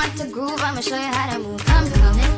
want to groove, I'ma show you how to move. Come, come,